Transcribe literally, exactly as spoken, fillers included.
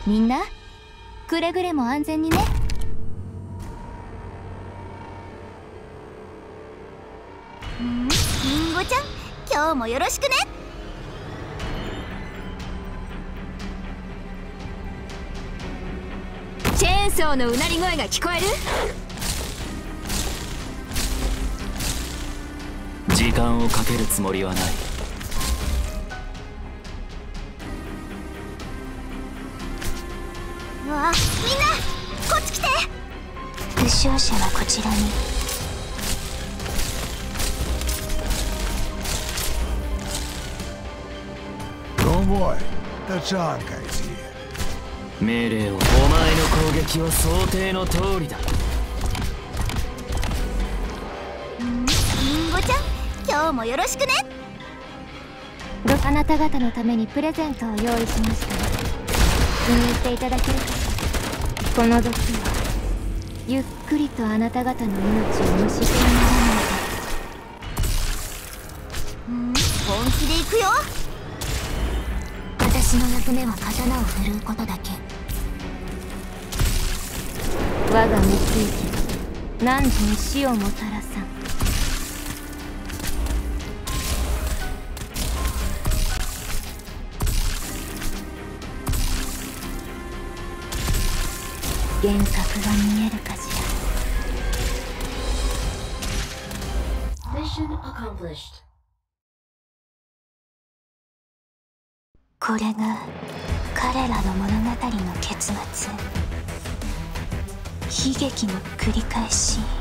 みんなくれぐれも安全にね。んりんごちゃん、今日もよろしくね。チェーンソーのうなり声が聞こえる？ 時間をかけるつもりはない。 うわ、みんなこっち来て。 負傷者はこちらに。 Don't worry, the Chan guy's here. 命令を。お前の攻撃は想定の通りだ。 りんごちゃん、今日もよろしくね。あなた方のためにプレゼントを用意しました。気に入っていただけるかしら。この毒はゆっくりとあなた方の命をむしってならないか。ん本気で行くよ。 私の役目は刀を振るうことだけ。 我が滅域は汝に死をもたらさん。幻覚が見えるかしら。 Mission accomplished。 これが彼らの物語の結末。悲劇の繰り返し。